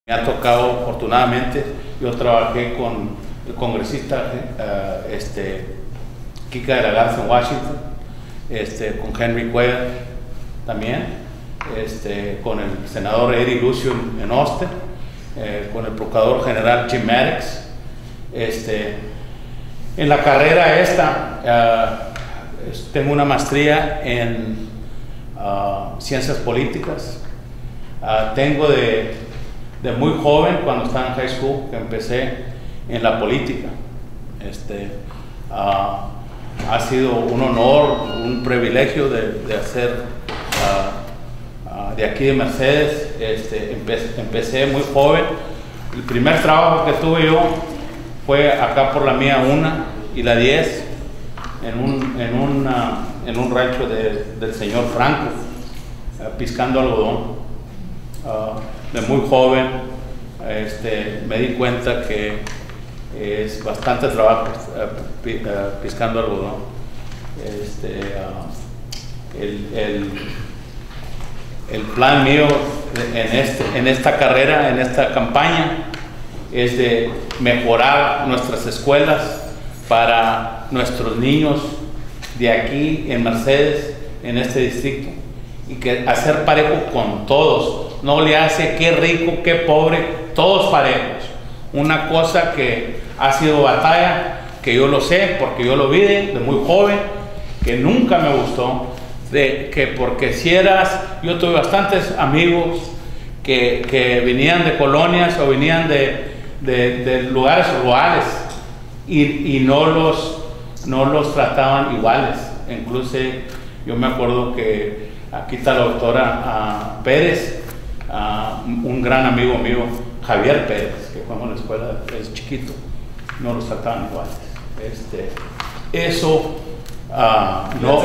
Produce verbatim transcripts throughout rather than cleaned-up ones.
Me ha tocado, afortunadamente, yo trabajé con el congresista uh, este, Kika de la Garza en Washington, este, con Henry Cuellar también, este, con el senador Eddie Lucio en, en Austin, eh, con el procurador general Jim Maddox. Este, en la carrera esta, uh, tengo una maestría en uh, ciencias políticas. Uh, tengo de de muy joven, cuando estaba en high school, que empecé en la política. Este, uh, ha sido un honor, un privilegio de, de hacer uh, uh, de aquí de Mercedes. Este, empecé, empecé muy joven. El primer trabajo que tuve yo fue acá por la mía una y la diez, en un, en un, uh, en un rancho de, del señor Franco, uh, piscando algodón. Uh, de muy joven este, me di cuenta que es bastante trabajo uh, uh, piscando algodón. Este, uh, el, el, el plan mío en, este, en esta carrera, en esta campaña, es de mejorar nuestras escuelas para nuestros niños de aquí en Mercedes, en este distrito, y que hacer parejo con todos. No le hace qué rico, qué pobre, todos parejos. Una cosa que ha sido batalla, que yo lo sé porque yo lo vi de, de muy joven, que nunca me gustó, de que porque si eras, yo tuve bastantes amigos que, que venían de colonias o venían de, de, de lugares rurales y, y no, los, no los trataban iguales. Incluso yo me acuerdo que aquí está la doctora uh, Pérez, Uh, un gran amigo mío, Javier Pérez, que fue a la escuela, es chiquito, no los trataban iguales. Este, eso uh, no,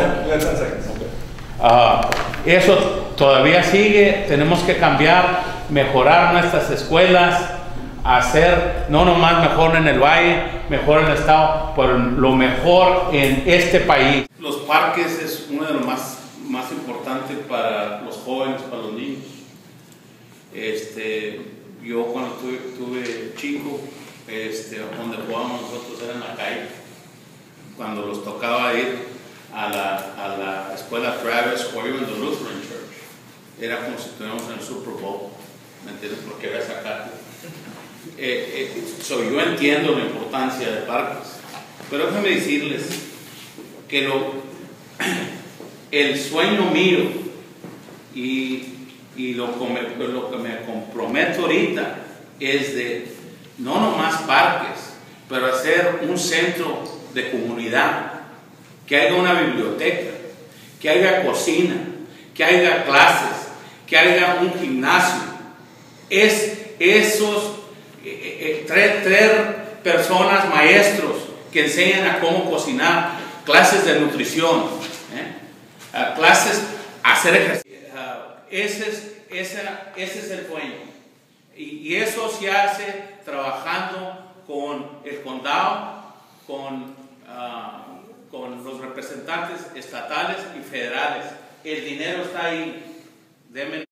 uh, eso todavía sigue. Tenemos que cambiar, mejorar nuestras escuelas, hacer no nomás mejor en el valle, mejor en el estado, pero lo mejor en este país. Los parques es uno de los más, más importantes para los jóvenes, para los niños. Este, yo cuando tuve, tuve chico, este, donde jugábamos nosotros era en la calle. Cuando los tocaba ir a la, a la escuela Travis o iban a Lutheran Church, era como si estuviéramos en el Super Bowl, ¿me entiendes? Porque era sacar. Eh, eh, so, yo entiendo la importancia de parques, pero déjenme decirles que lo, el sueño mío y Y lo que, me, lo que me comprometo ahorita es de no nomás parques, pero hacer un centro de comunidad, que haya una biblioteca, que haya cocina, que haya clases, que haya un gimnasio. Es esos eh, eh, tres, tres personas maestros que enseñan a cómo cocinar, clases de nutrición, ¿eh? uh, clases a hacer ejercicio. Ese es, esa, ese es el sueño. Y, y eso se hace trabajando con el condado, con, uh, con los representantes estatales y federales. El dinero está ahí. Deme